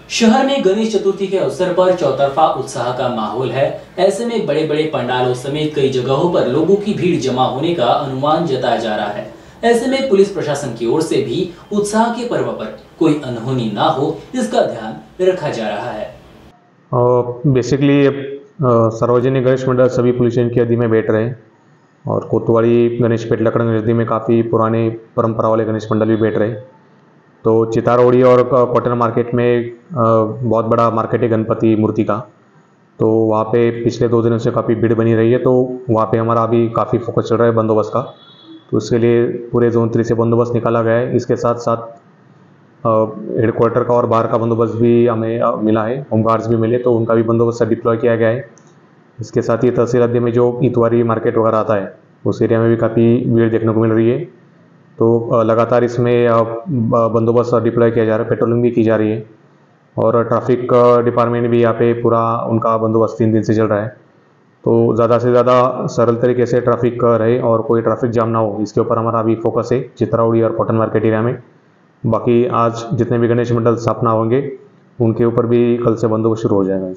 शहर में गणेश चतुर्थी के अवसर पर चौतरफा उत्साह का माहौल है। ऐसे में बड़े बड़े पंडालों समेत कई जगहों पर लोगों की भीड़ जमा होने का अनुमान जताया जा रहा है। ऐसे में पुलिस प्रशासन की ओर से भी उत्साह के पर्व पर कोई अनहोनी ना हो, इसका ध्यान रखा जा रहा है। बेसिकली सार्वजनिक गणेश मंडल सभी पुलिस स्टेशन की हद में बैठ रहे हैं और कोतवाली गणेश पेट लकड़ नदी में काफ़ी पुराने परंपरा वाले गणेश मंडल भी बैठ रहे हैं। तो चितारोड़ी और कॉटन मार्केट में बहुत बड़ा मार्केट है गणपति मूर्ति का, तो वहाँ पे पिछले 2 दिनों से काफ़ी भीड़ बनी रही है। तो वहाँ पे हमारा अभी काफ़ी फोकस चल रहा है बंदोबस्त का, तो उसके लिए पूरे जोन 3 से बंदोबस्त निकाला गया है। इसके साथ साथ हेडक्वार्टर का और बाहर का बंदोबस्त भी हमें मिला है, होमगार्ड्स भी मिले, तो उनका भी बंदोबस्त डिप्लॉय किया गया है। इसके साथ ही तहसील अड्डे में जो इतवारी मार्केट वगैरह आता है उस एरिया में भी काफ़ी भीड़ देखने को मिल रही है। तो लगातार इसमें बंदोबस्त डिप्लॉय किया जा रहा है, पेट्रोलिंग भी की जा रही है और ट्रैफिक डिपार्टमेंट भी यहाँ पे पूरा उनका बंदोबस्त 3 दिन से चल रहा है। तो ज़्यादा से ज़्यादा सरल तरीके से ट्रैफिक रहे और कोई ट्रैफिक जाम ना हो, इसके ऊपर हमारा अभी फोकस है चित्राउड़ी और कॉटन मार्केट एरिया में। बाकी आज जितने भी गणेश मंडल स्थापना होंगे उनके ऊपर भी कल से बंदोबस्त शुरू हो जाएगा।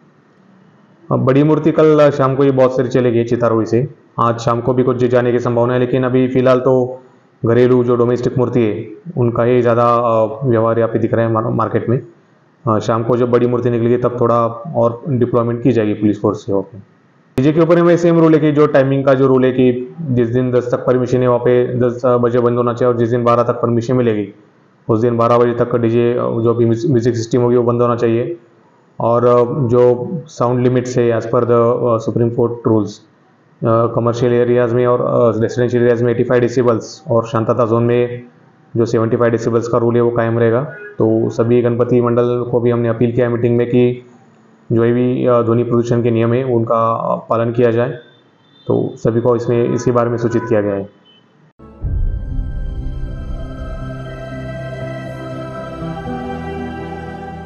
अब बड़ी मूर्ति कल शाम को ही बहुत सारी चलेगी चितारोड़ी से, आज शाम को भी कुछ जाने की संभावना है, लेकिन अभी फ़िलहाल तो घरेलू जो डोमेस्टिक मूर्ति है उनका ही ज़्यादा व्यवहार यहाँ पे दिख रहा है मार्केट में। शाम को जब बड़ी मूर्ति निकलेगी तब थोड़ा और डिप्लॉयमेंट की जाएगी पुलिस फोर्स से। वहाँ डीजे के ऊपर में सेम रूल है कि जो टाइमिंग का जो रूल है कि जिस दिन 10 तक परमिशन है वहाँ पे 10 बजे बंद होना चाहिए, और जिस दिन 12 तक परमिशन मिलेगी उस दिन 12 बजे तक डीजे जो भी म्यूजिक सिस्टम होगी वो बंद होना चाहिए। और जो साउंड लिमिट्स है as per the supreme court rules, commercial areas में और रेजिडेंशियल एरियाज़ में 85 डेसिबल्स और शांतता जोन में जो 75 डेसिबल्स का रूल है वो कायम रहेगा। तो सभी गणपति मंडल को भी हमने अपील किया है मीटिंग में कि जो भी ध्वनि प्रदूषण के नियम है उनका पालन किया जाए, तो सभी को इसमें इसी बारे में सूचित किया गया है।